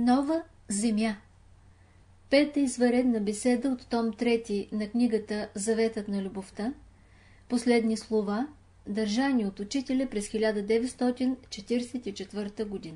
Нова земя. Пета извънредна беседа от том 3 на книгата Заветът на любовта. Последни слова, държани от учителя през 1944 година.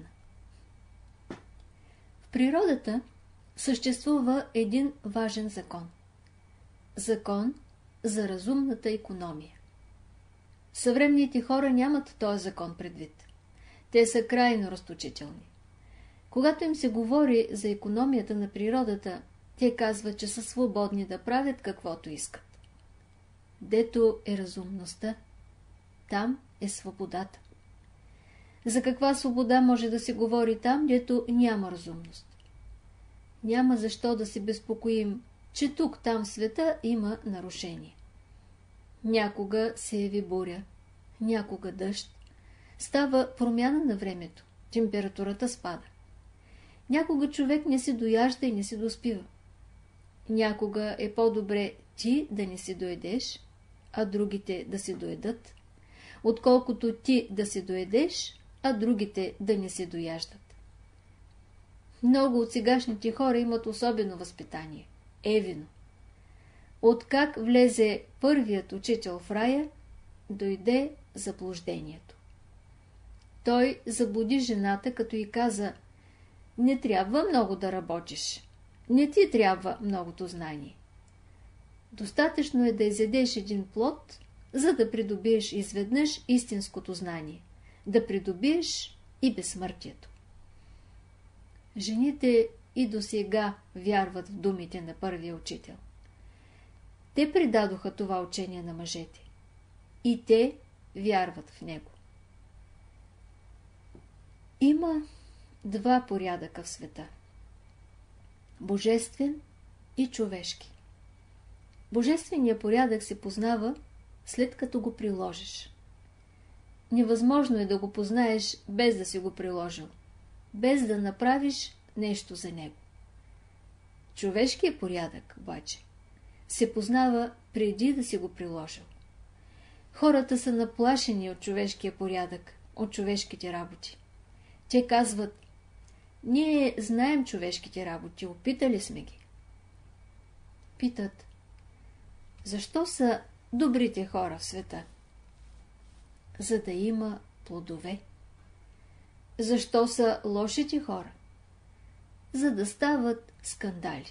В природата съществува един важен закон. Закон за разумната икономия. Съвременните хора нямат този закон предвид. Те са крайно разточителни. Когато им се говори за икономията на природата, те казват, че са свободни да правят каквото искат. Дето е разумността, там е свободата. За каква свобода може да се говори там, дето няма разумност? Няма защо да се безпокоим, че тук-там в света има нарушение. Някога се яви буря, някога дъжд, става промяна на времето, температурата спада. Някога човек не се дояжда и не се доспива. Някога е по-добре ти да не се доедеш, а другите да се доедат, отколкото ти да се доедеш, а другите да не се дояждат. Много от сегашните хора имат особено възпитание – евино. Откак влезе първият учител в рая, дойде заблуждението. Той заблуди жената, като й каза: не трябва много да работиш, не ти трябва многото знание. Достатъчно е да изядеш един плод, за да придобиеш изведнъж истинското знание, да придобиеш и безсмъртието. Жените и досега вярват в думите на първия учител. Те предадоха това учение на мъжете. И те вярват в него. Има два порядъка в света. Божествен и човешки. Божественият порядък се познава, след като го приложиш. Невъзможно е да го познаеш без да си го приложил, без да направиш нещо за него. Човешкият порядък, обаче, се познава преди да си го приложил. Хората са наплашени от човешкия порядък, от човешките работи. Те казват: ние знаем човешките работи, опитали сме ги. Питат: защо са добрите хора в света? За да има плодове. Защо са лошите хора? За да стават скандали.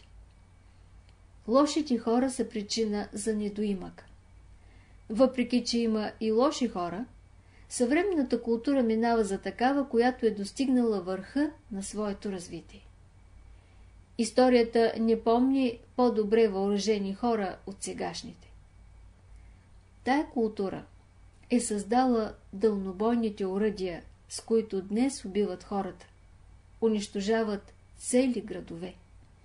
Лошите хора са причина за недоимък. Въпреки че има и лоши хора, съвременната култура минава за такава, която е достигнала върха на своето развитие. Историята не помни по-добре въоръжени хора от сегашните. Тая култура е създала дълнобойните оръдия, с които днес убиват хората, унищожават цели градове.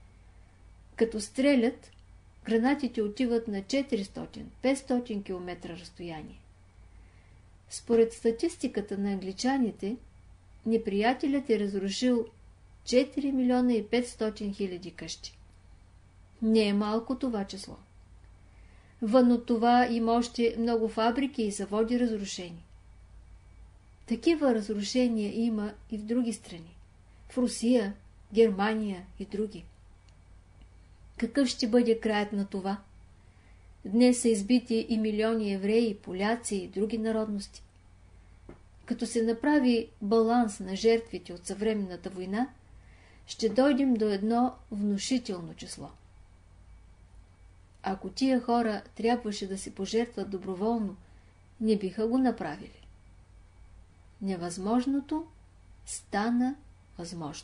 Като стрелят, гранатите отиват на 400-500 км разстояние. Според статистиката на англичаните, неприятелят е разрушил 4 милиона и 500 хиляди къщи. Не е малко това число. Вън от това има още много фабрики и заводи разрушени. Такива разрушения има и в други страни. В Русия, Германия и други. Какъв ще бъде краят на това? Днес са избити и милиони евреи, поляци и други народности. Като се направи баланс на жертвите от съвременната война, ще дойдем до едно внушително число. Ако тия хора трябваше да се пожертват доброволно, не биха го направили. Невъзможното стана възможно.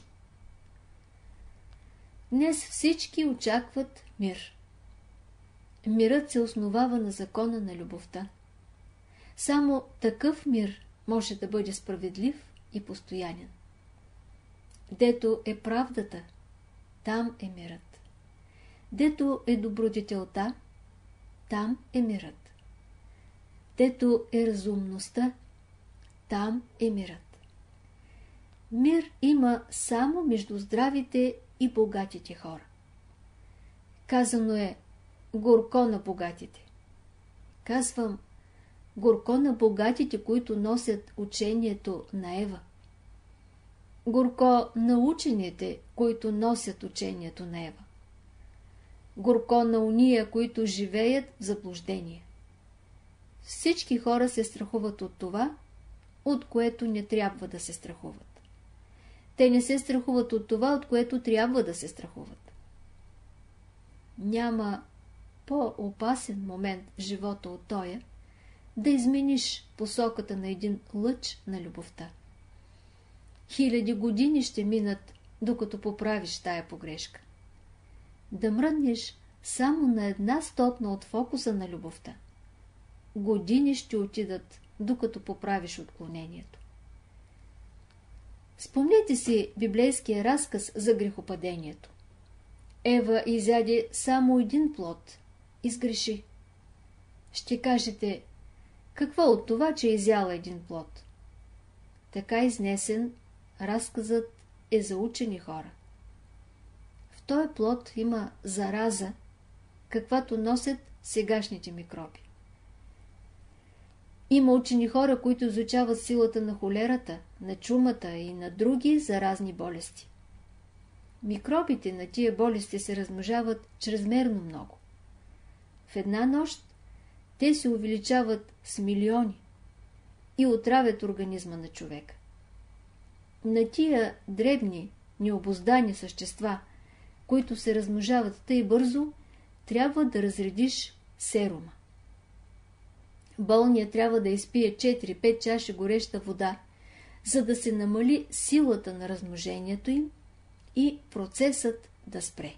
Днес всички очакват мир. Мирът се основава на закона на любовта. Само такъв мир може да бъде справедлив и постоянен. Дето е правдата, там е мирът. Дето е добродетелта, там е мирът. Дето е разумността, там е мирът. Мир има само между здравите и богатите хора. Казано е: горко на богатите. Казвам: горко на богатите, които носят учението на Ева. Горко на учените, които носят учението на Ева. Горко на уния, които живеят в заблуждение. Всички хора се страхуват от това, от което не трябва да се страхуват. Те не се страхуват от това, от което трябва да се страхуват. Няма по-опасен момент в живота от тоя, да измениш посоката на един лъч на любовта. 1000 години ще минат, докато поправиш тая погрешка. Да мръднеш само на 1/100 от фокуса на любовта. Години ще отидат, докато поправиш отклонението. Спомнете си библейския разказ за грехопадението. Ева изяде само един плод и сгреши. Ще кажете, какво от това, че е изяла един плод? Така изнесен, разказът е за учени хора. В този плод има зараза, каквато носят сегашните микроби. Има учени хора, които изучават силата на холерата, на чумата и на други заразни болести. Микробите на тия болести се размножават чрезмерно много. В една нощ те се увеличават с милиони и отравят организма на човека. На тия дребни, необуздани същества, които се размножават тъй бързо, трябва да разредиш серума. Болният трябва да изпие 4-5 чаши гореща вода, за да се намали силата на размножението им и процесът да спре.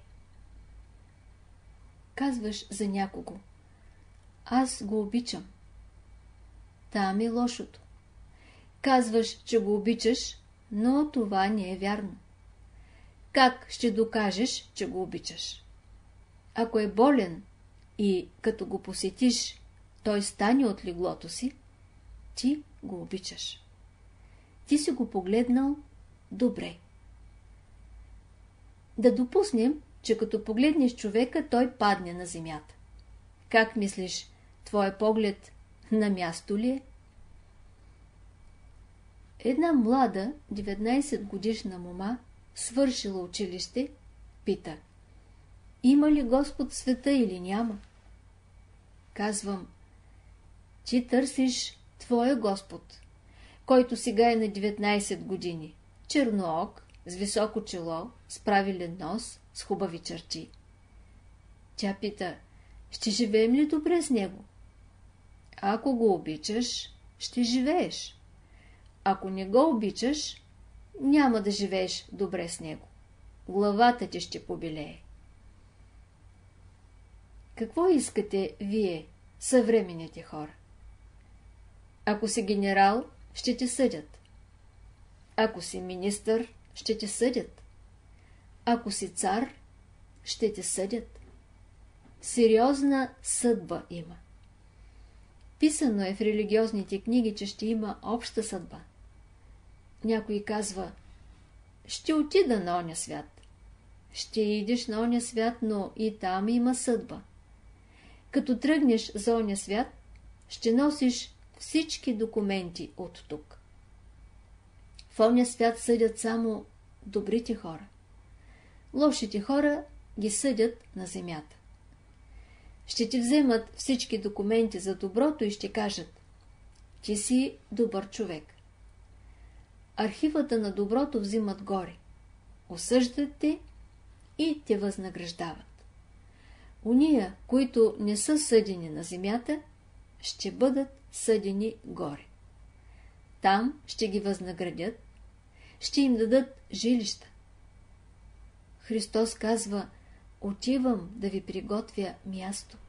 Казваш за някого: аз го обичам. Там е лошото. Казваш, че го обичаш, но това не е вярно. Как ще докажеш, че го обичаш? Ако е болен и като го посетиш, той стане от леглото си, ти го обичаш. Ти си го погледнал добре. Да допуснем, че като погледнеш човека, той падне на земята. Как мислиш, твой поглед на място ли е? Една млада, 19-годишна мома, свършила училище, пита: има ли Господ в света или няма? Казвам: ти търсиш твоя Господ, който сега е на 19 години, черноок, с високо чело, с правилен нос, с хубави черти. Тя пита: ще живеем ли добре с него? Ако го обичаш, ще живееш. Ако не го обичаш, няма да живееш добре с него. Главата ти ще побелее. Какво искате вие, съвременните хора? Ако си генерал, ще те съдят. Ако си министър, ще те съдят. Ако си цар, ще те съдят. Сериозна съдба има. Писано е в религиозните книги, че ще има обща съдба. Някой казва: ще отида на оня свят. Ще идеш на оня свят, но и там има съдба. Като тръгнеш за оня свят, ще носиш всички документи от тук. В оня свят съдят само добрите хора. Лошите хора ги съдят на земята. Ще ти вземат всички документи за доброто и ще кажат: ти си добър човек. Архивата на доброто взимат горе, осъждат те и те възнаграждават. Уния, които не са съдени на земята, ще бъдат съдени горе. Там ще ги възнаградят, ще им дадат жилища. Христос казва: отивам да ви приготвя място.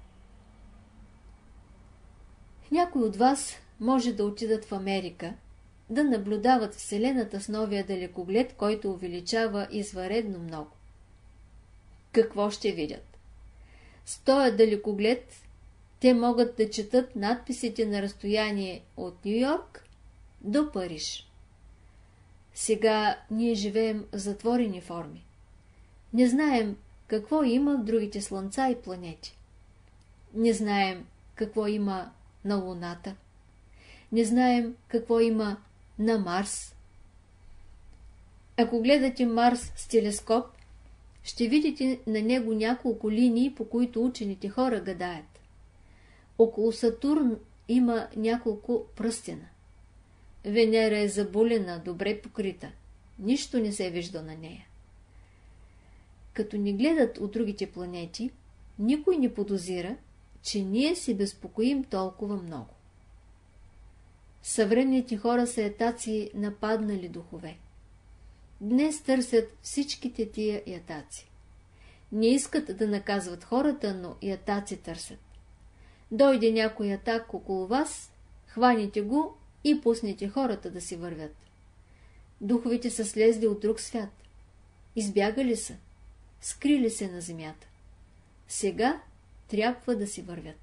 Някой от вас може да отидат в Америка, да наблюдават Вселената с новия далекоглед, който увеличава извънредно много. Какво ще видят? С този далекоглед те могат да четат надписите на разстояние от Ню-Йорк до Париж. Сега ние живеем в затворени форми. Не знаем какво има в другите слънца и планети. Не знаем какво има на Луната. Не знаем какво има на Марс. Ако гледате Марс с телескоп, ще видите на него няколко линии, по които учените хора гадаят. Около Сатурн има няколко пръстена. Венера е забулена, добре покрита. Нищо не се вижда на нея. Като ни гледат от другите планети, никой не подозира, че ние се безпокоим толкова много. Съвременните хора са ятаци нападнали духове. Днес търсят всичките тия ятаци. Не искат да наказват хората, но ятаци търсят. Дойде някой ятак около вас, хваните го и пуснете хората да си вървят. Духовете са слезли от друг свят. Избягали са, скрили се на земята. Сега трябва да си вървят.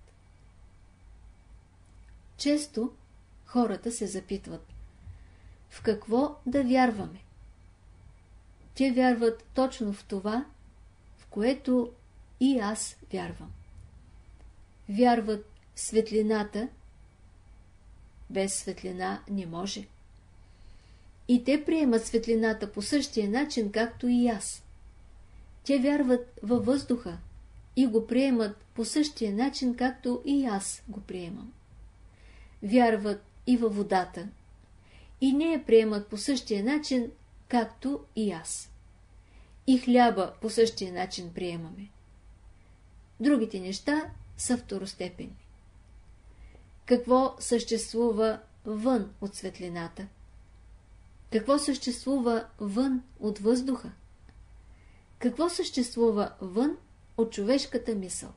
Често хората се запитват: в какво да вярваме? Те вярват точно в това, в което и аз вярвам. Вярват в светлината. Без светлина не може. И те приемат светлината по същия начин, както и аз. Те вярват във въздуха и го приемат по същия начин, както и аз го приемам. Вярват и във водата и не я приемат по същия начин, както и аз. И хляба по същия начин приемаме. Другите неща са второстепенни. Какво съществува вън от светлината? Какво съществува вън от въздуха? Какво съществува вън от човешката мисъл?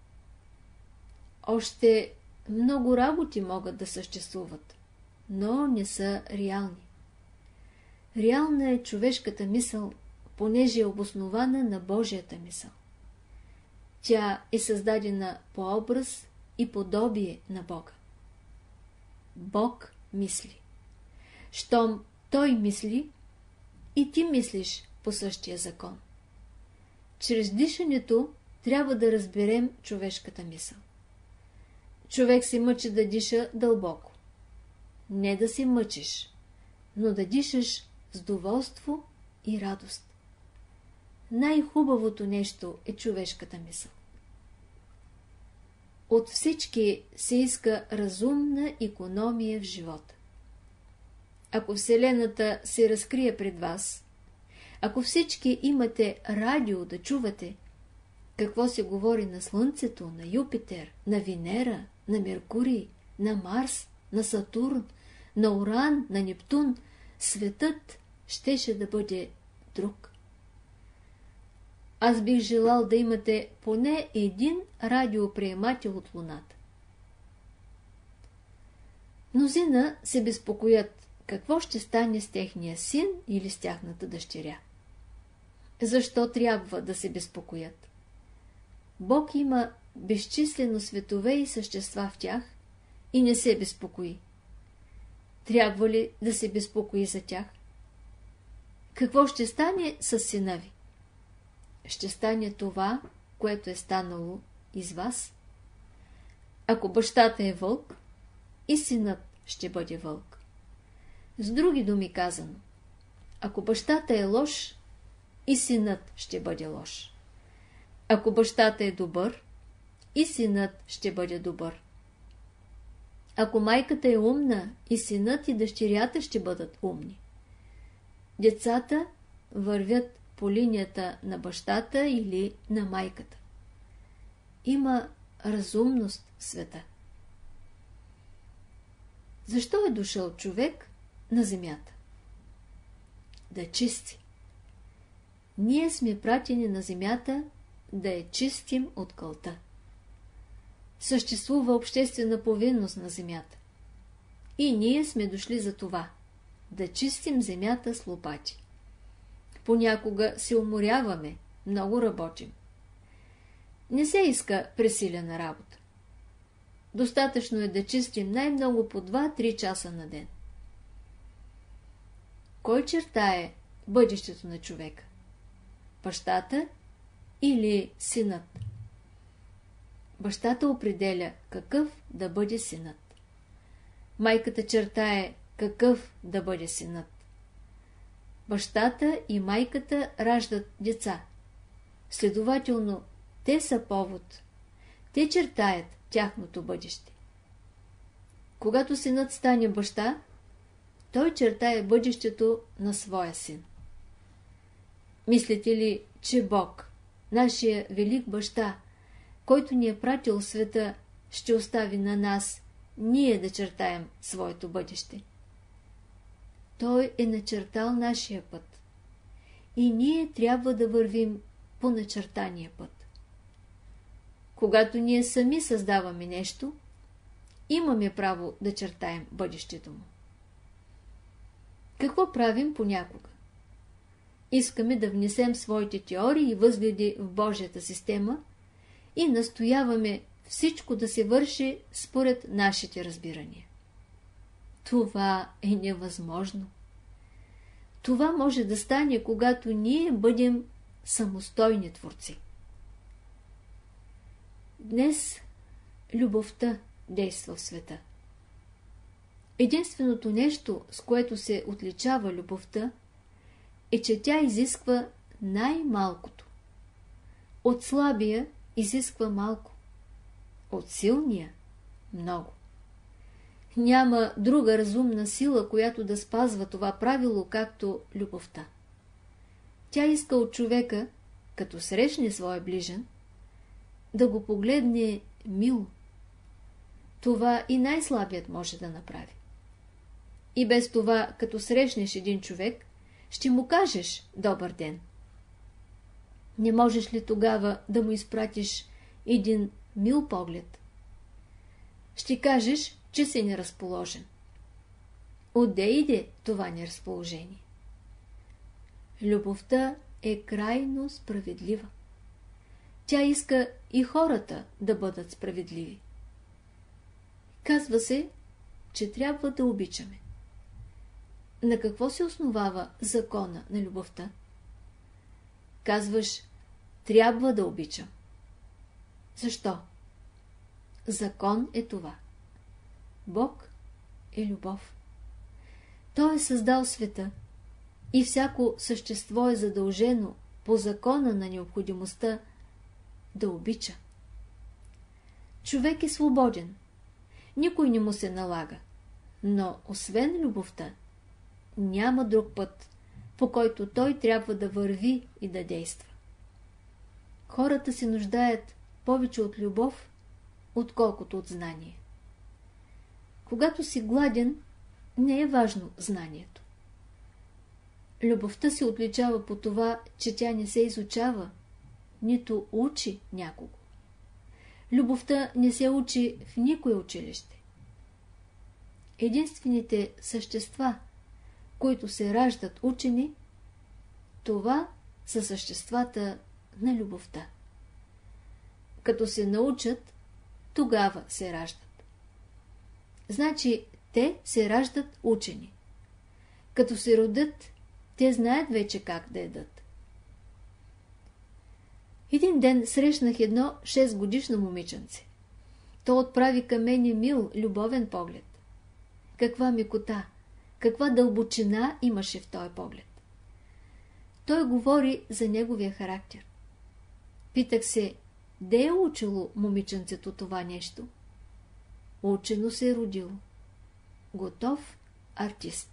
Още много работи могат да съществуват, но не са реални. Реална е човешката мисъл, понеже е обоснована на Божията мисъл. Тя е създадена по образ и подобие на Бога. Бог мисли. Щом Той мисли, и ти мислиш по същия закон. Чрез дишането трябва да разберем човешката мисъл. Човек се мъчи да диша дълбоко. Не да се мъчиш, но да дишаш с доволство и радост. Най-хубавото нещо е човешката мисъл. От всички се иска разумна икономия в живота. Ако Вселената се разкрие пред вас, ако всички имате радио да чувате какво се говори на Слънцето, на Юпитер, на Венера, на Меркурий, на Марс, на Сатурн, на Уран, на Нептун, светът щеше да бъде друг. Аз бих желал да имате поне един радиоприемател от Луната. Мнозина се безпокоят какво ще стане с техния син или с тяхната дъщеря. Защо трябва да се безпокоят? Бог има безчислено светове и същества в тях и не се безпокои. Трябва ли да се безпокои за тях? Какво ще стане с сина ви? Ще стане това, което е станало и с вас. Ако бащата е вълк, и синът ще бъде вълк. С други думи казано, ако бащата е лош, и синът ще бъде лош. Ако бащата е добър, и синът ще бъде добър. Ако майката е умна, и синът и дъщерята ще бъдат умни. Децата вървят по линията на бащата или на майката. Има разумност в света. Защо е дошъл човек на земята? Да чисти. Ние сме пратени на земята да я чистим от кълта. Съществува обществена повинност на земята. И ние сме дошли за това – да чистим земята с лопати. Понякога се уморяваме, много работим. Не се иска пресилена работа. Достатъчно е да чистим най-много по 2-3 часа на ден. Кой чертае бъдещето на човека? Бащата или синът? Бащата определя какъв да бъде синът. Майката чертае какъв да бъде синът. бащата и майката раждат деца. Следователно, те са повод. Те чертаят тяхното бъдеще. Когато синът стане баща, той чертае бъдещето на своя син. Мислите ли, че Бог, нашия велик баща, който ни е пратил в света, ще остави на нас ние да чертаем своето бъдеще? Той е начертал нашия път. И ние трябва да вървим по начертания път. Когато ние сами създаваме нещо, имаме право да чертаем бъдещето му. Какво правим понякога? Искаме да внесем своите теории и възгледи в Божията система и настояваме всичко да се върши според нашите разбирания. Това е невъзможно. Това може да стане, когато ние бъдем самостойни творци. Днес любовта действа в света. Единственото нещо, с което се отличава любовта, е, че тя изисква най-малкото. От слабия изисква малко, от силния – много. Няма друга разумна сила, която да спазва това правило, както любовта. Тя иска от човека, като срещне своя ближен, да го погледне мило. Това и най-слабият може да направи. И без това, като срещнеш един човек, ще му кажеш добър ден. Не можеш ли тогава да му изпратиш един мил поглед? Ще кажеш, че си неразположен. Отде иде това неразположение? Любовта е крайно справедлива. Тя иска и хората да бъдат справедливи. Казва се, че трябва да обичаме. На какво се основава закона на любовта? Казваш, трябва да обичам. Защо? Закон е това. Бог е любов. Той е създал света и всяко същество е задължено по закона на необходимостта да обича. Човек е свободен. Никой не му се налага. Но освен любовта, няма друг път, по който той трябва да върви и да действа. Хората се нуждаят повече от любов, отколкото от знание. Когато си гладен, не е важно знанието. Любовта се отличава по това, че тя не се изучава, нито учи някого. Любовта не се учи в никое училище. Единствените същества, които се раждат учени, това са съществата на любовта. Като се научат, тогава се раждат. Значи, те се раждат учени. Като се родят, те знаят вече как да едат. Един ден срещнах едно 6-годишно момиченце. То отправи към мене мил, любовен поглед. Каква мекота, каква дълбочина имаше в този поглед. Той говори за неговия характер. Питах се, де е учило момиченцето това нещо? Учено се е родило. Готов артист.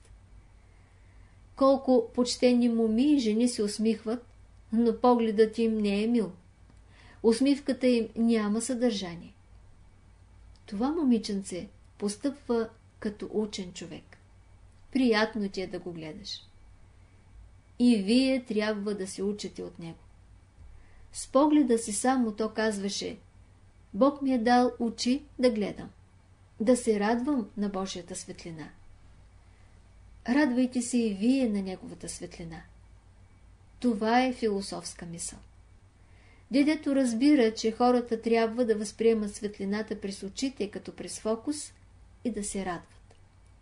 Колко почтени моми и жени се усмихват, но погледът им не е мил. Усмивката им няма съдържание. Това момиченце постъпва като учен човек. Приятно ти е да го гледаш. И вие трябва да се учите от него. С погледа си само то казваше: Бог ми е дал очи да гледам, да се радвам на Божията светлина. Радвайте се и вие на неговата светлина. Това е философска мисъл. Дедето разбира, че хората трябва да възприемат светлината през очите като през фокус и да се радват.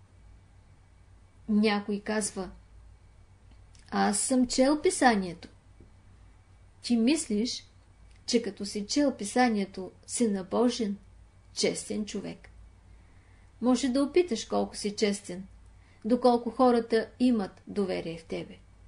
Някой казва: аз съм чел писанието. Ти мислиш, че като си чел писанието, си набожен, честен човек. Може да опиташ колко си честен, доколко хората имат доверие в тебе.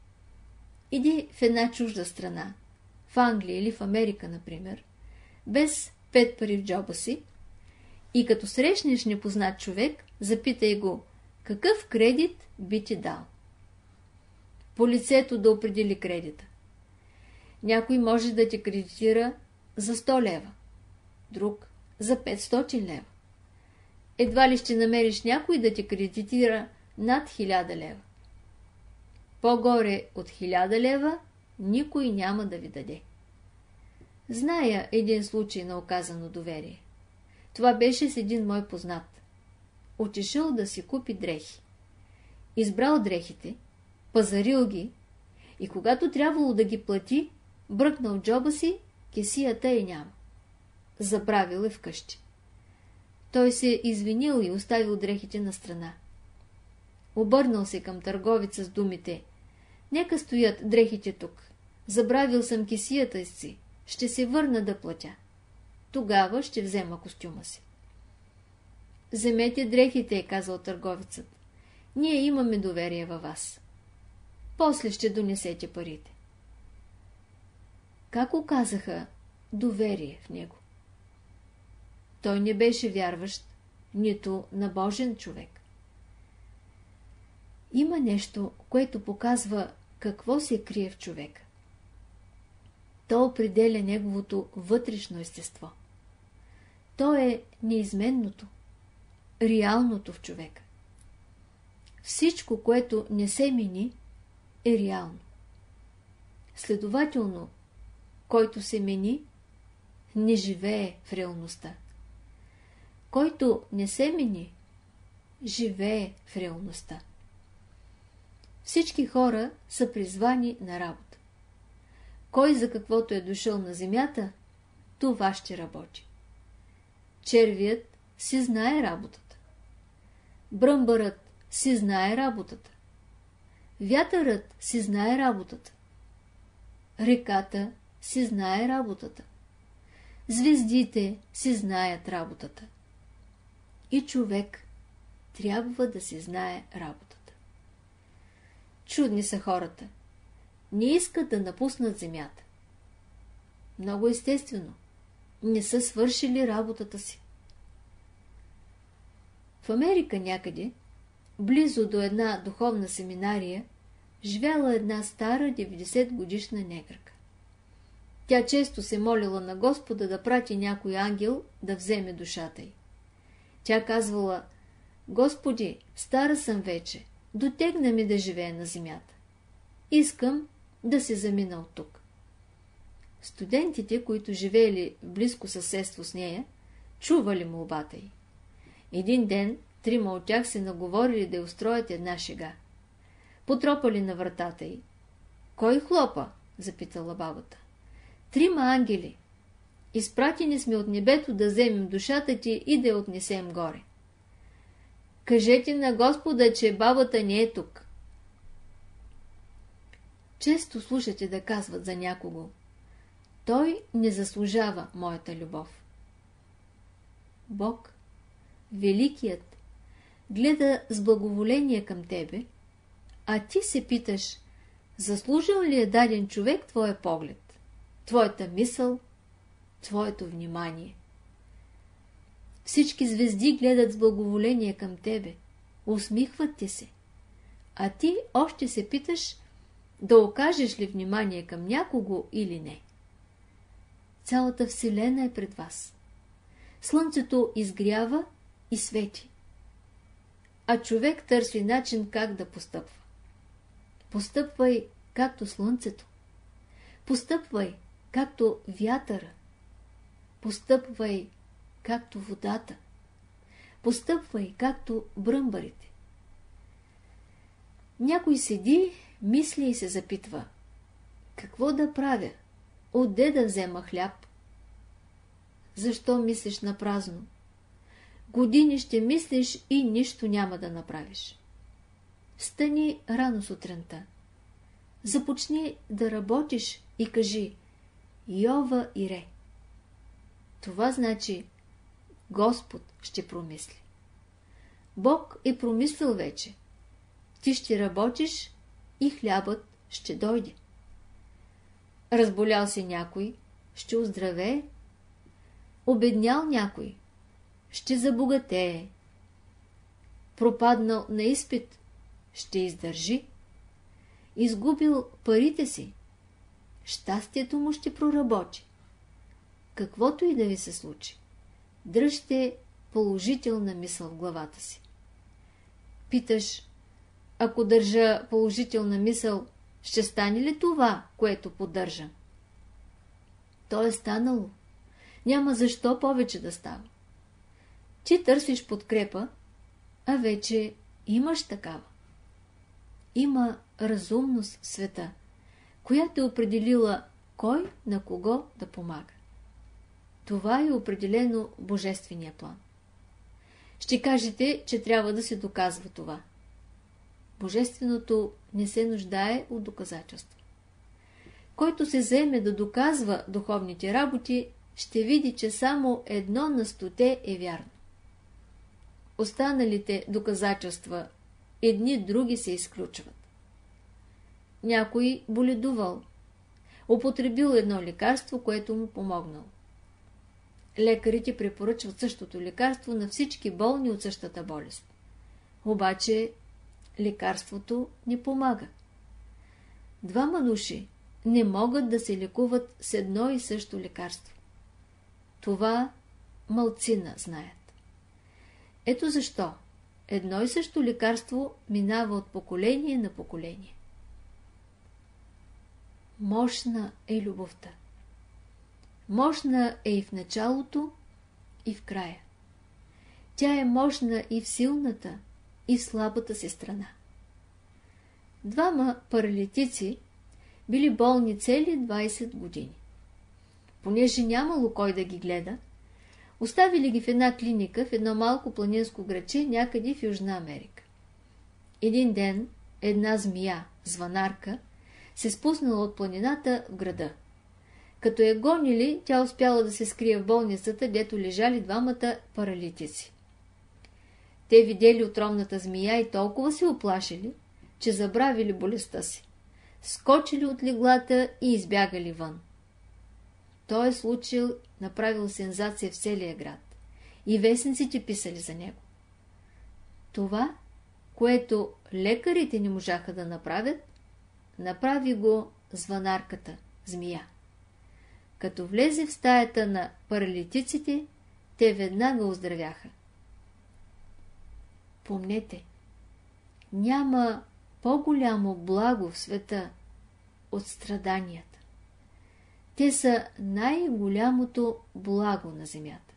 Иди в една чужда страна, в Англия или в Америка, например, без 5 пари в джоба си, и като срещнеш непознат човек, запитай го, какъв кредит би ти дал. По лицето да определи кредита. Някой може да ти кредитира за 100 лева, друг за 500 лева. Едва ли ще намериш някой да ти кредитира над 1000 лева. По-горе от 1000 лева никой няма да ви даде. Зная един случай на оказано доверие. Това беше с един мой познат. Отишъл да си купи дрехи. Избрал дрехите, пазарил ги и когато трябвало да ги плати, бръкнал в джоба си, кесията я няма. Забравил е вкъщи. Той се извинил и оставил дрехите на страна. Обърнал се към търговица с думите: нека стоят дрехите тук. Забравил съм кесията си. Ще се върна да платя. Тогава ще взема костюма си. Вземете дрехите, е казал търговецът. Ние имаме доверие във вас. После ще донесете парите. Как оказаха доверие в него? Той не беше вярващ, нито набожен човек. Има нещо, което показва какво се крие в човека. То определя неговото вътрешно естество. То е неизменното, реалното в човека. Всичко, което не се мени, е реално. Следователно, който се мени, не живее в реалността. Който не се мени, живее в реалността. Всички хора са призвани на работа. Кой за каквото е дошъл на земята, това ще работи. Червият си знае работата. Бръмбърът си знае работата. Вятърът си знае работата. Реката си знае работата. Звездите си знаят работата. И човек трябва да си знае работата. Чудни са хората. Не искат да напуснат земята. Много естествено. Не са свършили работата си. В Америка някъде, близо до една духовна семинария, живяла една стара 90-годишна негърка. Тя често се молила на Господа да прати някой ангел да вземе душата й. Тя казвала: Господи, стара съм вече, дотегна ми да живея на земята. Искам да се замина от тук. Студентите, които живеели в близко съседство с нея, чували молбата й. Един ден 3 от тях се наговорили да й устроят една шега. Потропали на вратата й. Кой хлопа? Запитала бабата. 3 ангели. Изпратени сме от небето да вземем душата ти и да я отнесем горе. Кажете на Господа, че бабата не е тук. Често слушате да казват за някого: той не заслужава моята любов. Бог, Великият, гледа с благоволение към тебе, а ти се питаш: заслужил ли е даден човек твоя поглед, твоята мисъл, твоето внимание? Всички звезди гледат с благоволение към тебе, усмихват ти се, а ти още се питаш да окажеш ли внимание към някого или не. Цялата вселена е пред вас. Слънцето изгрява и свети, а човек търси начин как да постъпва. Постъпвай както слънцето, постъпвай както вятъра, постъпвай както водата, постъпвай както бръмбарите. Някой седи, мисли и се запитва: какво да правя? Отде да взема хляб? Защо мислиш на празно? Години ще мислиш и нищо няма да направиш. Стани рано сутринта. Започни да работиш и кажи: Йова Ире. Това значи: Господ ще промисли. Бог е промислил вече. Ти ще работиш и хлябът ще дойде. Разболял се някой, ще оздравее. Обеднял някой, ще забогатее. Пропаднал на изпит, ще издържи. Изгубил парите си, щастието му ще проработи. Каквото и да ви се случи, дръжте положителна мисъл в главата си. Питаш, ако държа положителна мисъл, ще стане ли това, което поддържа? То е станало. Няма защо повече да става. Ти търсиш подкрепа, а вече имаш такава. Има разумност в света, която е определила кой на кого да помага. Това е определено в божествения план. Ще кажете, че трябва да се доказва това. Божественото не се нуждае от доказателства. Който се заеме да доказва духовните работи, ще види, че само 1/100 е вярно. Останалите доказателства едни други се изключват. Някой боледувал, употребил едно лекарство, което му помогнало. Лекарите препоръчват същото лекарство на всички болни от същата болест. Обаче лекарството не помага. 2 души не могат да се лекуват с едно и също лекарство. Това малцина знаят. Ето защо едно и също лекарство минава от поколение на поколение. Мощна е любовта. Мощна е и в началото, и в края. Тя е мощна и в силната, и в слабата си страна. 2 паралитици били болни цели 20 години. Понеже нямало кой да ги гледа, оставили ги в една клиника в едно малко планинско градче някъде в Южна Америка. Един ден една змия, звънарка, се спуснала от планината в града. Като я гонили, тя успяла да се скрие в болницата, дето лежали 2 паралитици. Те видели отровната змия и толкова се оплашили, че забравили болестта си. Скочили от леглата и избягали вън. Той е случай направил сензация в целия град. И вестниците писали за него. Това, което лекарите не можаха да направят, направи го звънарката, змия. Като влезе в стаята на паралитиците, те веднага оздравяха. Помнете, няма по-голямо благо в света от страданията. Те са най-голямото благо на земята.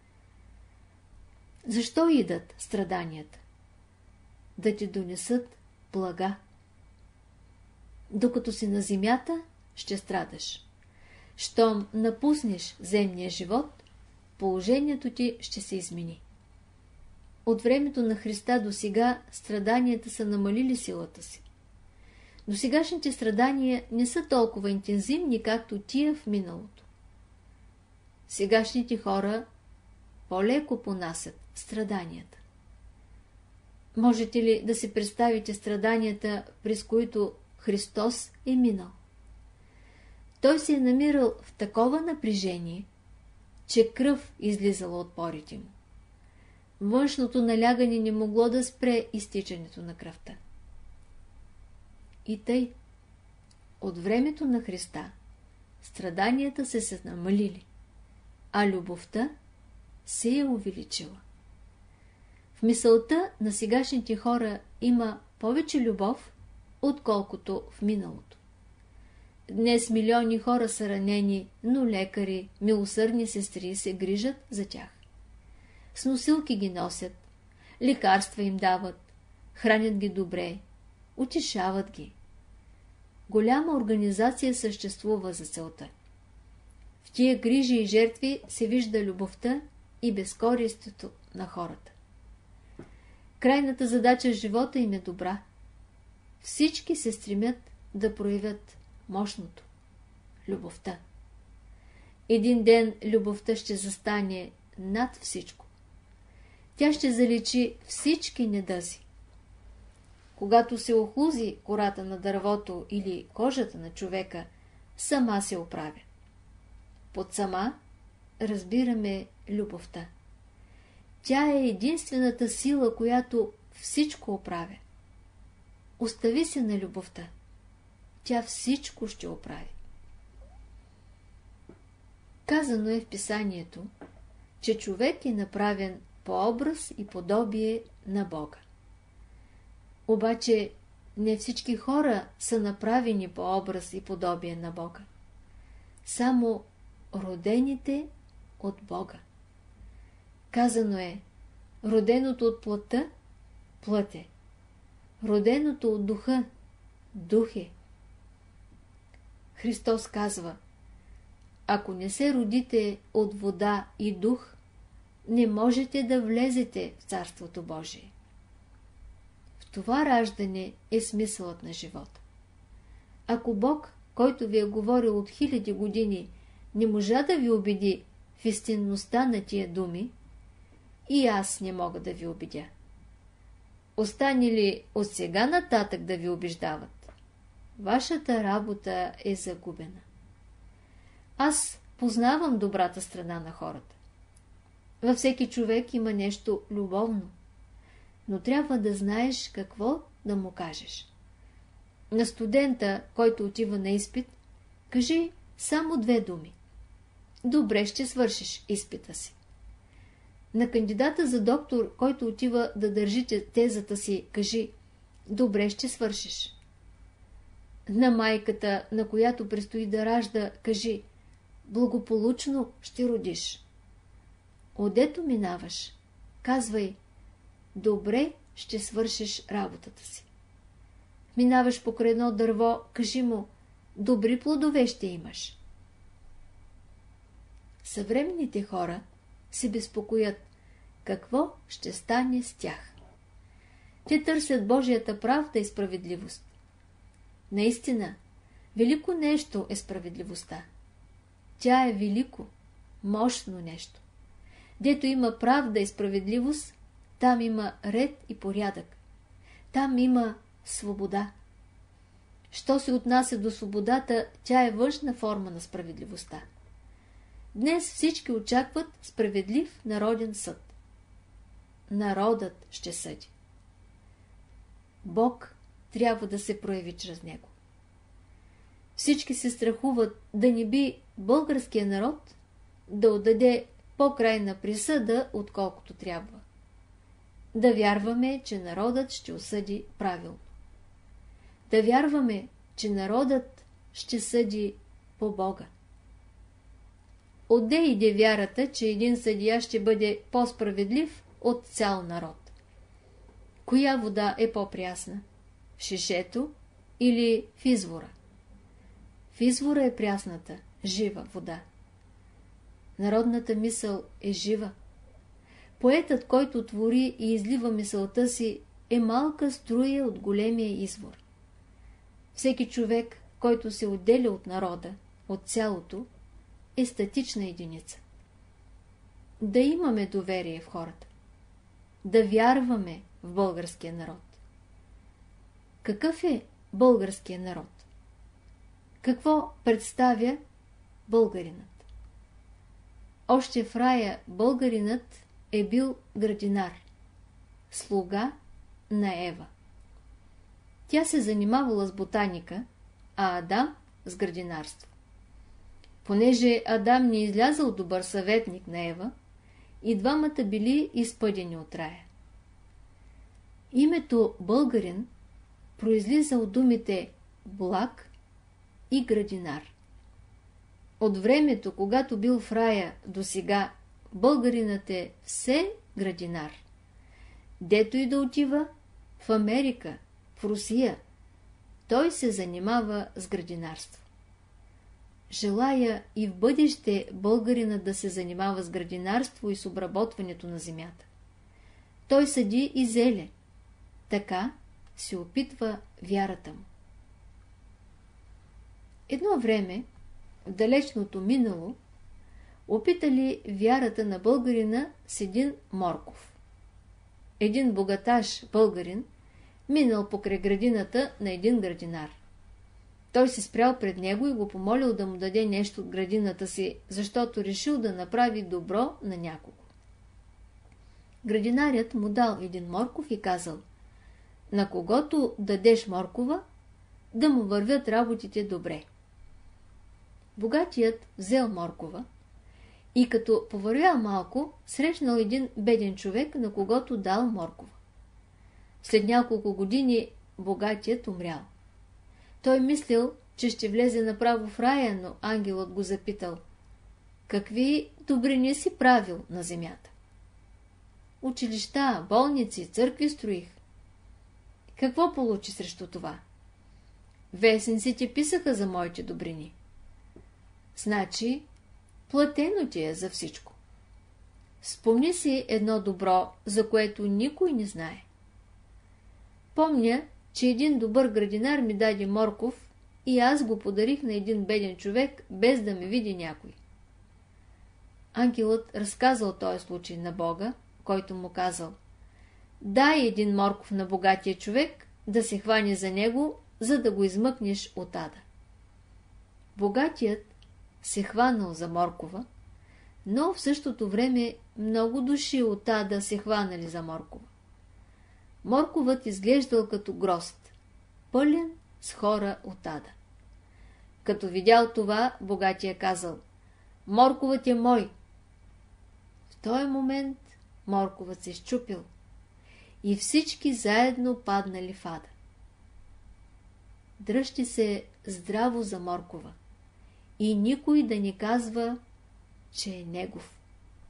Защо идат страданията? Да ти донесат блага. Докато си на земята, ще страдаш. Щом напуснеш земния живот, положението ти ще се измени. От времето на Христа до сега страданията са намалили силата си. До сегашните страдания не са толкова интензивни, както тия в миналото. Сегашните хора по-леко понасят страданията. Можете ли да си представите страданията, през които Христос е минал? Той се е намирал в такова напрежение, че кръв излизала от порите му. Външното налягане не могло да спре изтичането на кръвта. И тъй, от времето на Христа, страданията се намалили, а любовта се е увеличила. В мисълта на сегашните хора има повече любов, отколкото в миналото. Днес милиони хора са ранени, но лекари, милосърдни сестри се грижат за тях. С носилки ги носят, лекарства им дават, хранят ги добре, утешават ги. Голяма организация съществува за целта. В тия грижи и жертви се вижда любовта и безкористието на хората. Крайната задача в живота им е добра. Всички се стремят да проявят мощното – любовта. Един ден любовта ще застане над всичко. Тя ще заличи всички недъзи. Когато се охлузи кората на дървото или кожата на човека, сама се оправя. Под сама разбираме любовта. Тя е единствената сила, която всичко оправя. Остави се на любовта. Тя всичко ще оправи. Казано е в писанието, че човек е направен по образ и подобие на Бога. Обаче не всички хора са направени по образ и подобие на Бога. Само родените от Бога. Казано е, роденото от плътта – плът е. Роденото от духа – дух е. Христос казва, ако не се родите от вода и дух, не можете да влезете в Царството Божие. В това раждане е смисълът на живота. Ако Бог, който ви е говорил от 1000 години, не можа да ви убеди в истинността на тия думи, и аз не мога да ви убедя. Остане ли от сега нататък да ви убеждават? Вашата работа е загубена. Аз познавам добрата страна на хората. Във всеки човек има нещо любовно, но трябва да знаеш какво да му кажеш. На студента, който отива на изпит, кажи само 2 думи. Добре ще свършиш изпита си. На кандидата за доктор, който отива да държи тезата си, кажи добре ще свършиш. На майката, на която предстои да ражда, кажи благополучно ще родиш. Одето минаваш, казвай добре ще свършиш работата си. Минаваш покрай едно дърво, кажи му добри плодове ще имаш. Съвременните хора се безпокоят какво ще стане с тях. Те търсят Божията правда и справедливост. Наистина, велико нещо е справедливостта. Тя е велико, мощно нещо. Дето има правда и справедливост, там има ред и порядък. Там има свобода. Що се отнася до свободата, тя е външна форма на справедливостта. Днес всички очакват справедлив народен съд. Народът ще съди. Бог трябва да се прояви чрез него. Всички се страхуват да не би българския народ да отдаде по-крайна присъда, отколкото трябва. Да вярваме, че народът ще осъди правилно. Да вярваме, че народът ще съди по Бога. Отде иде вярата, че един съдия ще бъде по-справедлив от цял народ. Коя вода е по-прясна? В шишето или в извора? В извора е прясната, жива вода. Народната мисъл е жива. Поетът, който твори и излива мисълта си, е малка струя от големия извор. Всеки човек, който се отделя от народа, от цялото, е статична единица. Да имаме доверие в хората. Да вярваме в българския народ. Какъв е българския народ? Какво представя българинът? Още в рая българинът е бил градинар, слуга на Ева. Тя се занимавала с ботаника, а Адам с градинарство. Понеже Адам не излязъл добър съветник на Ева, и двамата били изпъдени от рая. Името българин произлиза от думите благ и градинар. От времето, когато бил в рая до сега, българинът е все градинар. Дето и да отива, в Америка, в Русия, той се занимава с градинарство. Желая и в бъдеще българина да се занимава с градинарство и с обработването на земята. Той съди и зеле. Така се опитва вярата му. Едно време, в далечното минало, опитали вярата на българина с един Морков. Един богаташ българин минал покрай градината на един градинар. Той се спрял пред него и го помолил да му даде нещо от градината си, защото решил да направи добро на някого. Градинарят му дал един морков и казал: на когото дадеш моркова, да му вървят работите добре. Богатият взел моркова и като повървял малко, срещнал един беден човек, на когото дал моркова. След няколко години богатият умрял. Той мислил, че ще влезе направо в рая, но ангелът го запитал: какви добрини си правил на земята? Училища, болници, църкви строих. Какво получи срещу това? Вестниците писаха за моите добрини. Значи, платено ти е за всичко. Спомни си едно добро, за което никой не знае. Помня, че един добър градинар ми даде морков и аз го подарих на един беден човек, без да ме види някой. Ангелът разказал този случай на Бога, който му казал: дай един морков на богатия човек, да се хване за него, за да го измъкнеш от ада. Богатият се хванал за моркова, но в същото време много души от ада се хванали за моркова. Морковът изглеждал като грозд, пълен с хора от ада. Като видял това, богатия казал: морковът е мой. В този момент морковът се счупил и всички заедно паднали в ада. Дръжте се здраво за моркова и никой да не казва, че е негов.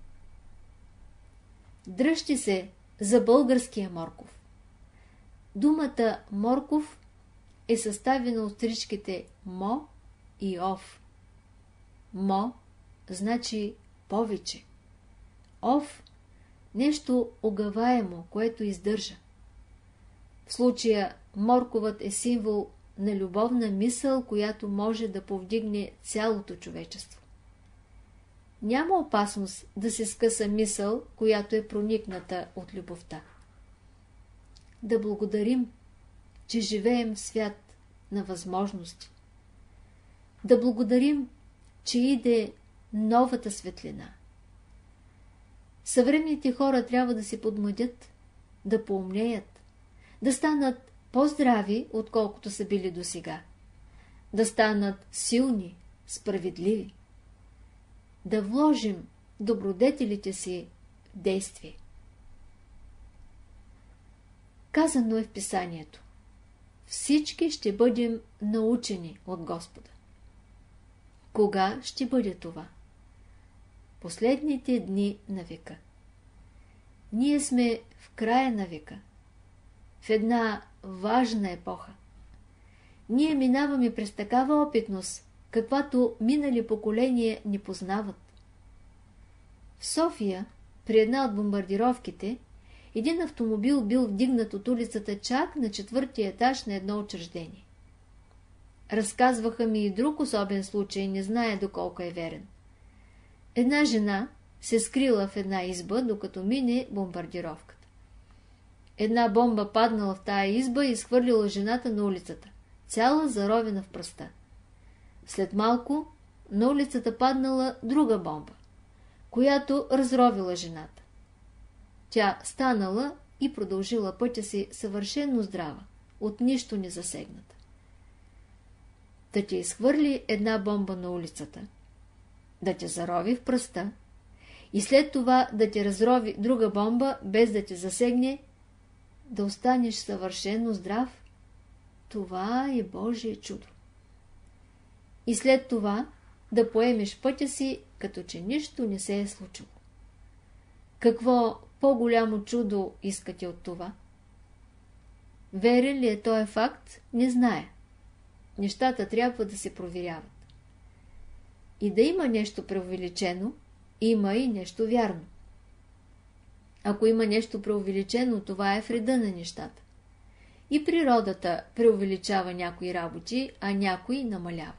Дръжте се за българския морков. Думата морков е съставена от стричките мо и ов. Мо значи повече. Ов – нещо огъваемо, което издържа. В случая морковът е символ на любовна мисъл, която може да повдигне цялото човечество. Няма опасност да се скъса мисъл, която е проникната от любовта. Да благодарим, че живеем в свят на възможности. Да благодарим, че иде новата светлина. Съвременните хора трябва да се подмладят, да поумнеят, да станат по-здрави, отколкото са били досега, да станат силни, справедливи, да вложим добродетелите си в действие. Казано е в писанието: всички ще бъдем научени от Господа. Кога ще бъде това? Последните дни на века. Ние сме в края на века, в една важна епоха. Ние минаваме през такава опитност, каквато минали поколения не познават. В София, при една от бомбардировките, един автомобил бил вдигнат от улицата чак на 4-ти етаж на едно учреждение. Разказваха ми и друг особен случай, не зная доколко е верен. Една жена се скрила в една изба, докато мине бомбардировката. Една бомба паднала в тая изба и изхвърлила жената на улицата, цяла заровена в пръста. След малко на улицата паднала друга бомба, която разровила жената. Тя станала и продължила пътя си съвършено здрава, от нищо не засегната. Да ти изхвърли една бомба на улицата, да те зарови в пръста и след това да те разрови друга бомба, без да те засегне, да останеш съвършено здрав, това е Божие чудо. И след това да поемеш пътя си, като че нищо не се е случило. Какво по-голямо чудо искате от това? Верен ли е този факт, не зная. Нещата трябва да се проверяват. И да има нещо преувеличено, има и нещо вярно. Ако има нещо преувеличено, това е вреда на нещата. И природата преувеличава някои работи, а някои намалява.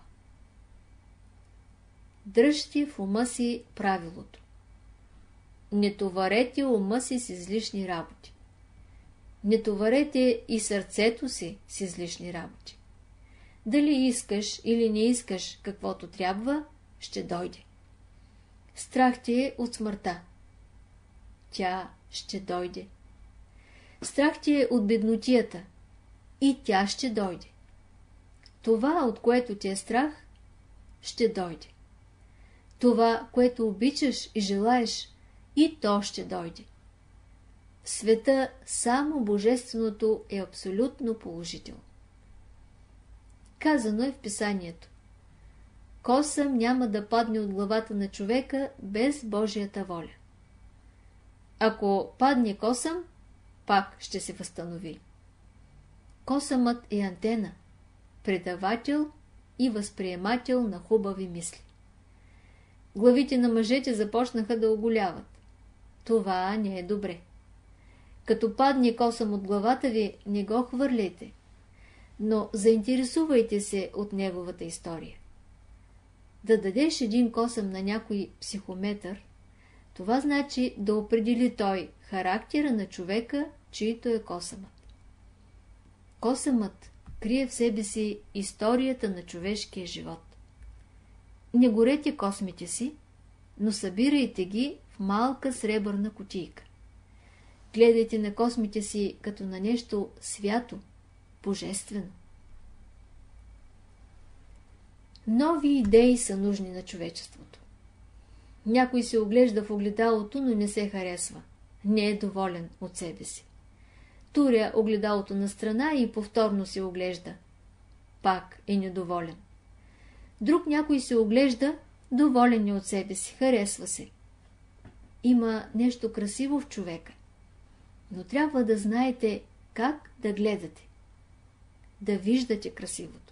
Дръжте в ума си правилото. Не товарете ума си с излишни работи. Не товарете и сърцето си с излишни работи. Дали искаш или не искаш каквото трябва, ще дойде. Страх ти е от смъртта. Тя ще дойде. Страх ти е от беднотията. И тя ще дойде. Това, от което ти е страх, ще дойде. Това, което обичаш и желаеш, и то ще дойде. В света само Божественото е абсолютно положително. Казано е в писанието: косъм няма да падне от главата на човека без Божията воля. Ако падне косъм, пак ще се възстанови. Косъмът е антена, предавател и възприемател на хубави мисли. Главите на мъжете започнаха да оголяват. Това не е добре. Като падне косъм от главата ви, не го хвърляйте, но заинтересувайте се от неговата история. Да дадеш един косъм на някой психометър, това значи да определи той характера на човека, чието е косъмът. Косъмът крие в себе си историята на човешкия живот. Не горете космите си, но събирайте ги в малка сребърна кутийка. Гледайте на космите си като на нещо свято, божествено. Нови идеи са нужни на човечеството. Някой се оглежда в огледалото, но не се харесва. Не е доволен от себе си. Туря огледалото на страна и повторно се оглежда. Пак е недоволен. Друг някой се оглежда, доволен е от себе си, харесва се. Има нещо красиво в човека, но трябва да знаете как да гледате, да виждате красивото.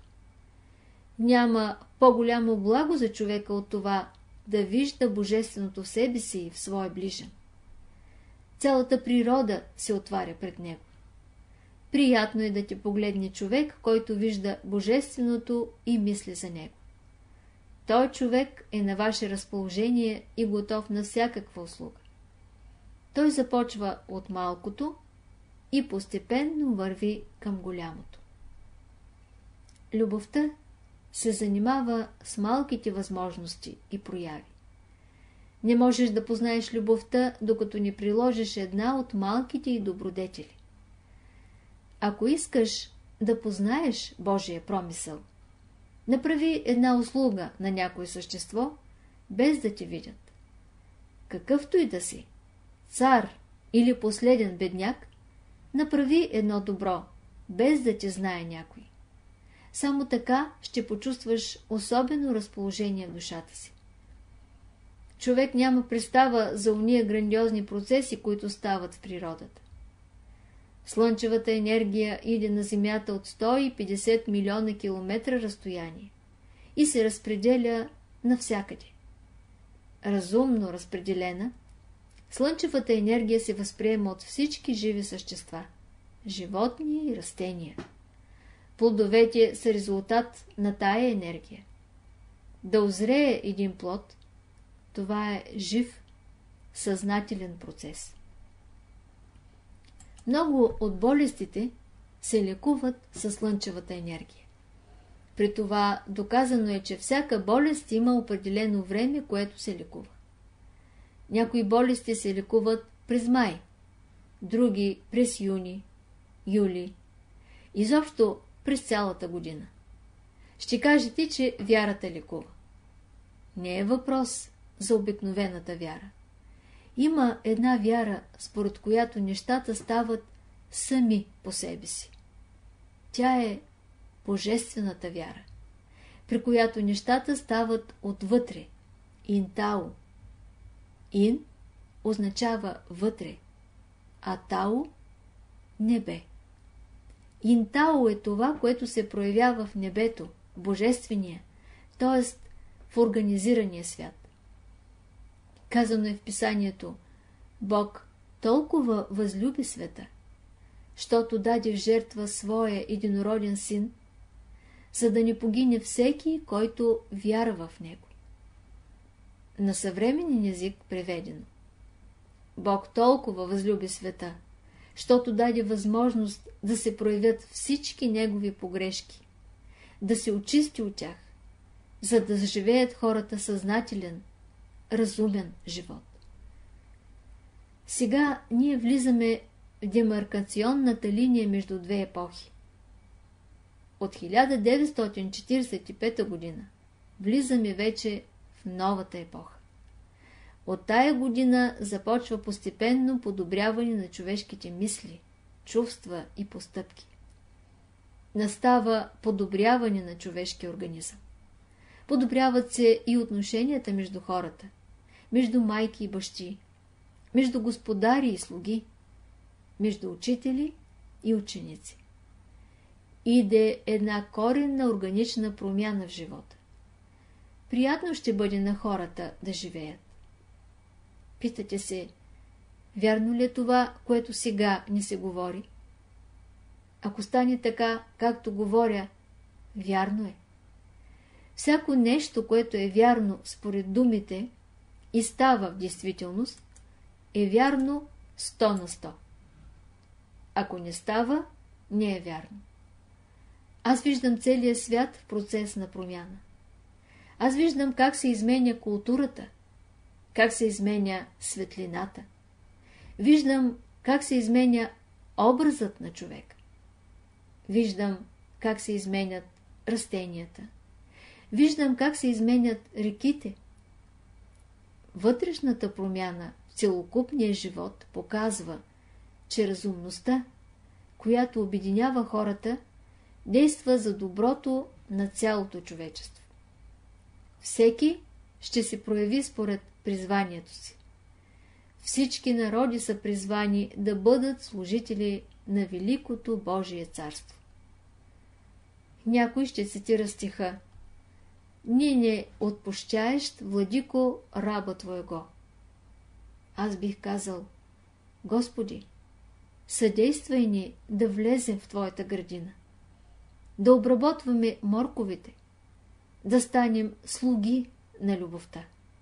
Няма по-голямо благо за човека от това да вижда божественото в себе си и в своя ближен. Цялата природа се отваря пред него. Приятно е да те погледне човек, който вижда божественото и мисли за него. Той човек е на ваше разположение и готов на всякаква услуга. Той започва от малкото и постепенно върви към голямото. Любовта се занимава с малките възможности и прояви. Не можеш да познаеш любовта, докато не приложиш една от малките й добродетели. Ако искаш да познаеш Божия промисъл, направи една услуга на някое същество, без да те видят. Какъвто и да си, цар или последен бедняк, направи едно добро, без да те знае някой. Само така ще почувстваш особено разположение в душата си. Човек няма представа за уния грандиозни процеси, които стават в природата. Слънчевата енергия иде на Земята от 150 милиона километра разстояние и се разпределя навсякъде. Разумно разпределена, слънчевата енергия се възприема от всички живи същества, животни и растения. Плодовете са резултат на тая енергия. Да озрее един плод, това е жив, съзнателен процес. Много от болестите се лекуват със слънчевата енергия. При това доказано е, че всяка болест има определено време, което се лекува. Някои болести се лекуват през май, други през юни, юли, изобщо през цялата година. Ще кажете, че вярата лекува. Не е въпрос за обикновената вяра. Има една вяра, според която нещата стават сами по себе си. Тя е божествената вяра, при която нещата стават отвътре, интао. Ин означава вътре, а тао – небе. Интао е това, което се проявява в небето, божествения, т.е. в организирания свят. Казано е в писанието: Бог толкова възлюби света, щото даде в жертва своя единороден син, за да не погине всеки, който вярва в него. На съвременен език преведено: Бог толкова възлюби света, щото даде възможност да се проявят всички негови погрешки, да се очисти от тях, за да живеят хората съзнателен, разумен живот. Сега ние влизаме в демаркационната линия между две епохи. От 1945 година влизаме вече в новата епоха. От тая година започва постепенно подобряване на човешките мисли, чувства и постъпки. Настава подобряване на човешкия организъм. Подобряват се и отношенията между хората, между майки и бащи, между господари и слуги, между учители и ученици. Иде една коренна органична промяна в живота. Приятно ще бъде на хората да живеят. Питате се, вярно ли е това, което сега ни се говори? Ако стане така, както говоря, вярно е. Всяко нещо, което е вярно според думите и става в действителност, е вярно 100 на 100. Ако не става, не е вярно. Аз виждам целия свят в процес на промяна. Аз виждам как се изменя културата, как се изменя светлината. Виждам как се изменя образът на човек. Виждам как се изменят растенията. Виждам как се изменят реките. Вътрешната промяна в целокупния живот показва, че разумността, която обединява хората, действа за доброто на цялото човечество. Всеки ще се прояви според призванието си. Всички народи са призвани да бъдат служители на Великото Божие царство. Някой ще цитира стиха: «Ние не отпущаещ, владико, раба Твоего». Аз бих казал: Господи, съдействай ни да влезем в Твоята градина, да обработваме морковите, да станем слуги на любовта.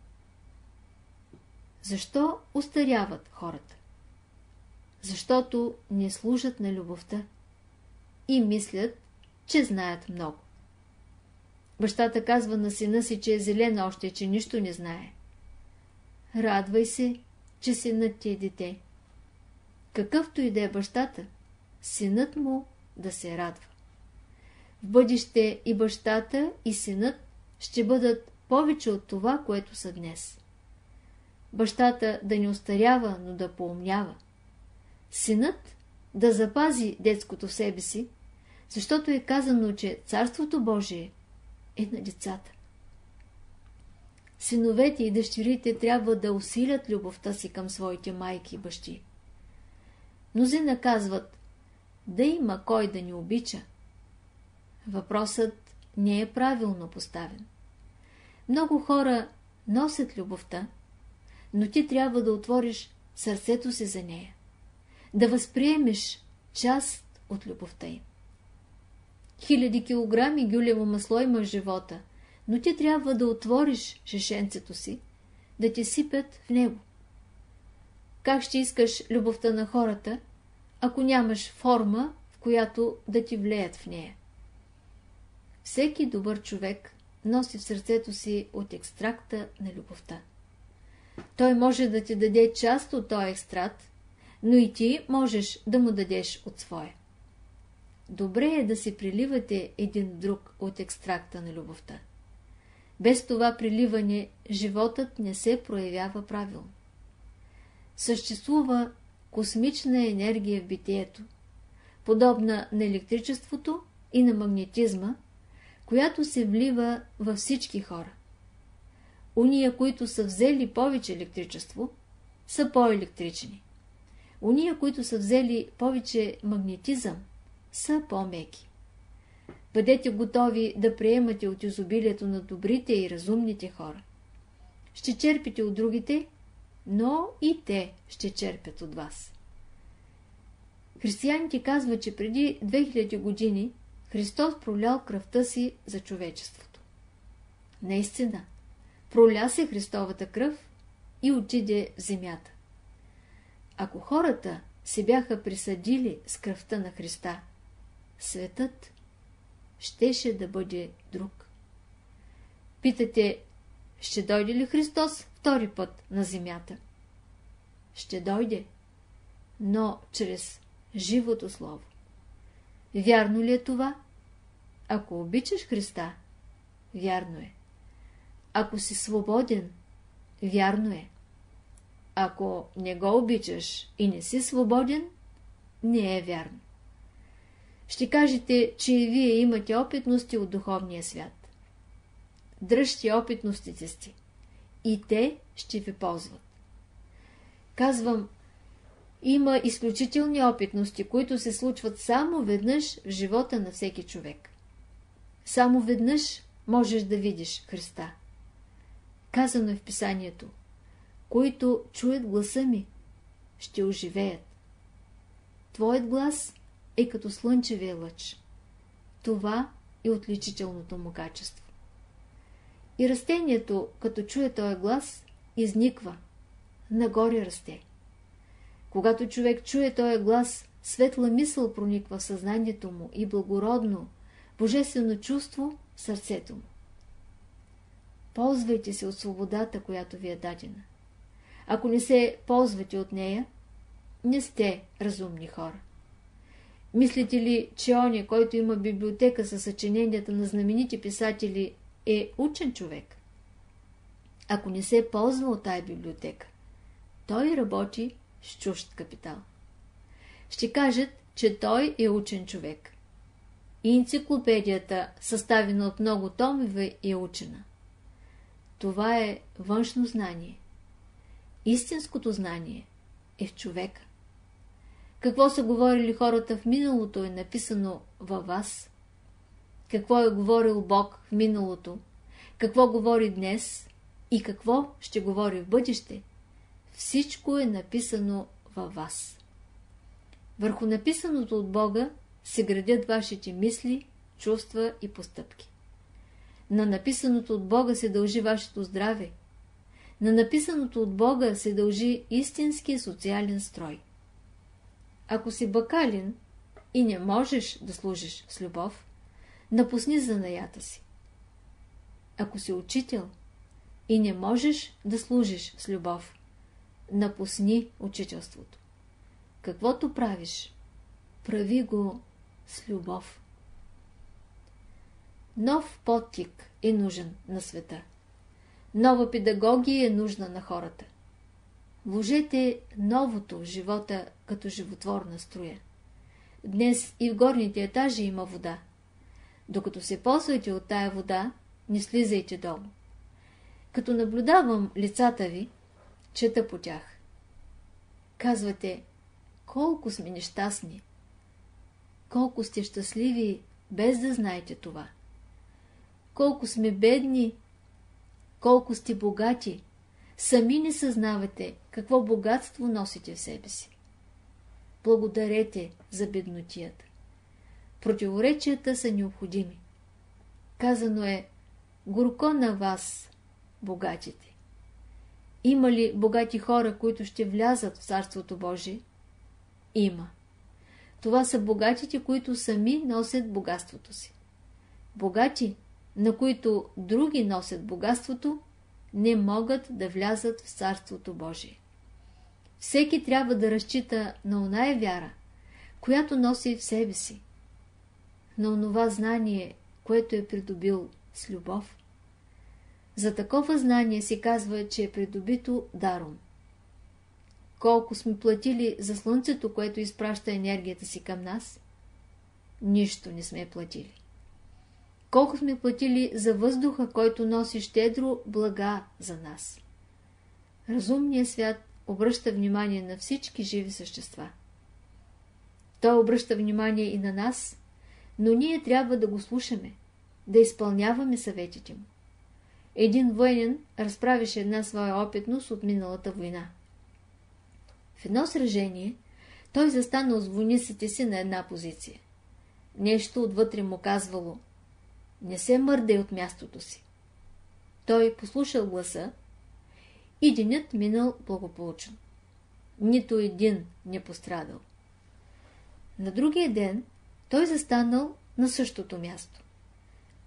Защо остаряват хората? Защото не служат на любовта и мислят, че знаят много. Бащата казва на сина си, че е зелен още, че нищо не знае. Радвай се, че синът ти е дете. Какъвто и да е бащата, синът му да се радва. В бъдеще и бащата, и синът ще бъдат повече от това, което са днес. Бащата да не остарява, но да поумнява. Синът да запази детското в себе си, защото е казано, че Царството Божие е на децата. Синовете и дъщерите трябва да усилят любовта си към своите майки и бащи. Мнозина казват: да има кой да ни обича. Въпросът не е правилно поставен. Много хора носят любовта, но ти трябва да отвориш сърцето си за нея, да възприемеш част от любовта им. 1000 килограми гюлево масло има в живота, но ти трябва да отвориш шишенцето си, да ти сипят в него. Как ще искаш любовта на хората, ако нямаш форма, в която да ти влеят в нея? Всеки добър човек носи в сърцето си от екстракта на любовта. Той може да ти даде част от този екстракт, но и ти можеш да му дадеш от своя. Добре е да си приливате един друг от екстракта на любовта. Без това приливане животът не се проявява правилно. Съществува космична енергия в битието, подобна на електричеството и на магнетизма, която се влива във всички хора. Уния, които са взели повече електричество, са по-електрични. Уния, които са взели повече магнетизъм, са по-меки. Бъдете готови да приемате от изобилието на добрите и разумните хора. Ще черпите от другите, но и те ще черпят от вас. Християните казват, че преди 2000 години Христос пролял кръвта си за човечеството. Наистина, проля се Христовата кръв и отиде в земята. Ако хората се бяха присъдили с кръвта на Христа, светът щеше да бъде друг. Питате, ще дойде ли Христос втори път на земята? Ще дойде, но чрез живото слово. Вярно ли е това? Ако обичаш Христа, вярно е. Ако си свободен, вярно е. Ако не го обичаш и не си свободен, не е вярно. Ще кажете, че и вие имате опитности от духовния свят. Дръжте опитностите си и те ще ви ползват. Казвам, има изключителни опитности, които се случват само веднъж в живота на всеки човек. Само веднъж можеш да видиш Христа. Казано е в писанието, които чуят гласа ми, ще оживеят. Твоят глас е като слънчевия лъч. Това е отличителното му качество. И растението, като чуе този глас, изниква, нагоре расте. Когато човек чуе този глас, светла мисъл прониква в съзнанието му и благородно, божествено чувство в сърцето му. Ползвайте се от свободата, която ви е дадена. Ако не се ползвате от нея, не сте разумни хора. Мислите ли, че оня, който има библиотека със съчиненията на знаменити писатели, е учен човек? Ако не се ползва от тая библиотека, той работи с чужд капитал. Ще кажат, че той е учен човек. И енциклопедията, съставена от много томове, е учена. Това е външно знание. Истинското знание е в човека. Какво са говорили хората в миналото е написано във вас. Какво е говорил Бог в миналото, какво говори днес и какво ще говори в бъдеще, всичко е написано във вас. Върху написаното от Бога се градят вашите мисли, чувства и постъпки. На написаното от Бога се дължи вашето здраве. На написаното от Бога се дължи истинския социален строй. Ако си бакалин и не можеш да служиш с любов, напусни занаята си. Ако си учител и не можеш да служиш с любов, напусни учителството. Каквото правиш, прави го с любов. Нов подтик е нужен на света. Нова педагогия е нужна на хората. Вложете новото в живота като животворна струя. Днес и в горните етажи има вода. Докато се ползвате от тая вода, не слизайте долу. Като наблюдавам лицата ви, чета по тях. Казвате, колко сме нещастни, колко сте щастливи, без да знаете това. Колко сме бедни, колко сте богати, сами не съзнавате какво богатство носите в себе си. Благодарете за беднотията. Противоречията са необходими. Казано е, горко на вас, богатите. Има ли богати хора, които ще влязат в Царството Божие? Има. Това са богатите, които сами носят богатството си. Богати, на които други носят богатството, не могат да влязат в Царството Божие. Всеки трябва да разчита на оная вяра, която носи в себе си, на онова знание, което е придобил с любов. За такова знание се казва, че е придобито даром. Колко сме платили за слънцето, което изпраща енергията си към нас? Нищо не сме платили. Колко сме платили за въздуха, който носи щедро блага за нас? Разумният свят обръща внимание на всички живи същества. Той обръща внимание и на нас, но ние трябва да го слушаме, да изпълняваме съветите му. Един военен разправише една своя опитност от миналата война. В едно сражение той застанал с войниците си на една позиция. Нещо отвътре му казвало: не се мърдай от мястото си. Той послушал гласа и денят минал благополучно. Нито един не пострадал. На другия ден той застанал на същото място.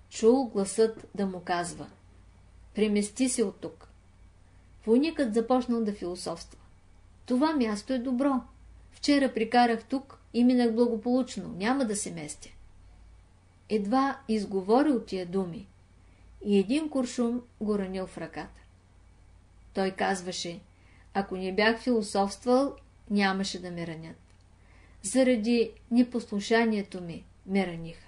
чул гласът да му казва: премести се от тук. Войникът започнал да философства. Това място е добро. Вчера прикарах тук и минах благополучно. Няма да се местя. Едва изговорил тия думи и един куршум го ранил в ръката. Той казваше: ако не бях философствал, нямаше да ме ранят. Заради непослушанието ми ме раниха.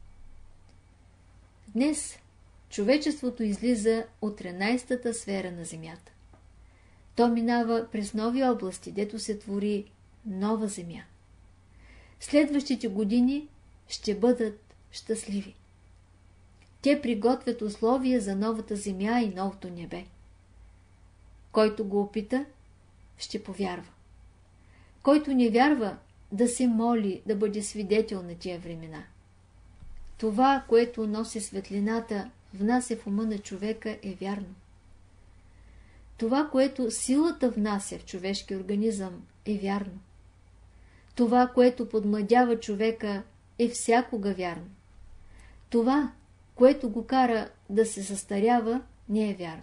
Днес човечеството излиза от 13-та сфера на земята. То минава през нови области, дето се твори нова земя. Следващите години ще бъдат щастливи. Те приготвят условия за новата земя и новото небе. Който го опита, ще повярва. Който не вярва, да се моли да бъде свидетел на тия времена. Това, което носи светлината, внася в ума на човека, е вярно. Това, което силата внася в човешки организъм, е вярно. Това, което подмладява човека, е всякога вярно. Това, което го кара да се състарява, не е вярно.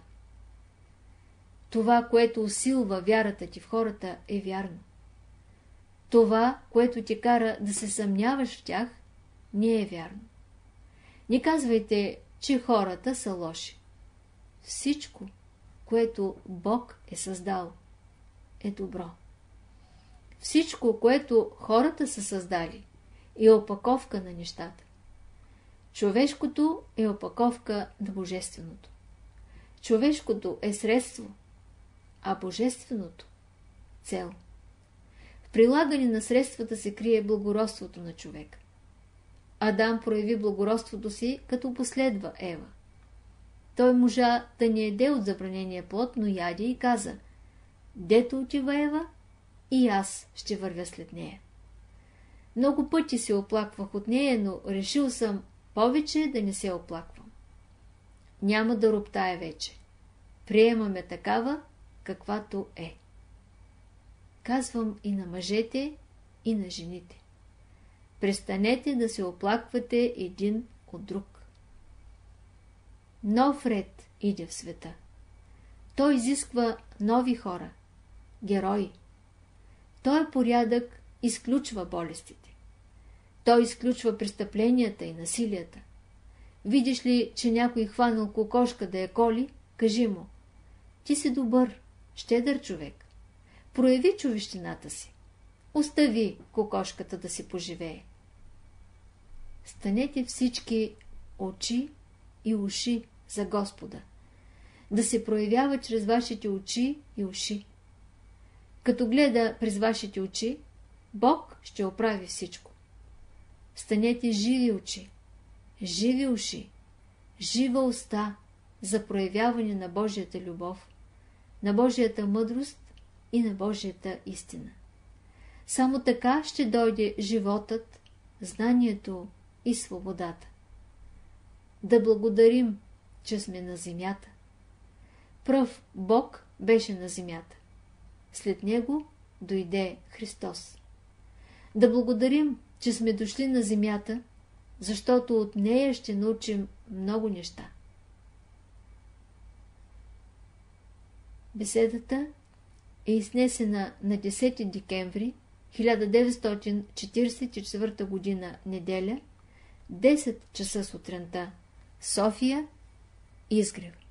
Това, което усилва вярата ти в хората, е вярно. Това, което ти кара да се съмняваш в тях, не е вярно. Не казвайте, че хората са лоши. Всичко, което Бог е създал, е добро. Всичко, което хората са създали, е опаковка на нещата. Човешкото е опаковка на божественото. Човешкото е средство, а божественото – цел. В прилагане на средствата се крие благородството на човека. Адам прояви благородството си, като последва Ева. Той можа да не яде от забранения плод, но яде и каза: дето отива Ева, и аз ще вървя след нея. Много пъти се оплаквах от нея, но решил съм повече да не се оплаквам. Няма да роптая вече. Приемаме такава, каквато е. Казвам и на мъжете, и на жените. Престанете да се оплаквате един от друг. Нов ред иде в света. Той изисква нови хора, герои. Той порядък изключва болестите. Той изключва престъпленията и насилията. Видиш ли, че някой хванал кокошка да я коли, кажи му: ти си добър, щедър човек. Прояви човещината си. Остави кокошката да си поживее. Станете всички очи и уши за Господа, да се проявява чрез вашите очи и уши. Като гледа през вашите очи, Бог ще оправи всичко. Станете живи очи, живи уши, жива уста за проявяване на Божията любов, на Божията мъдрост и на Божията истина. Само така ще дойде животът, знанието и свободата. Да благодарим, че сме на земята. Пръв Бог беше на земята. След него дойде Христос. Да благодарим, че сме дошли на земята, защото от нея ще научим много неща. Беседата е изнесена на 10 декември 1944 година, неделя, 10 часа сутринта, София, Изгрев.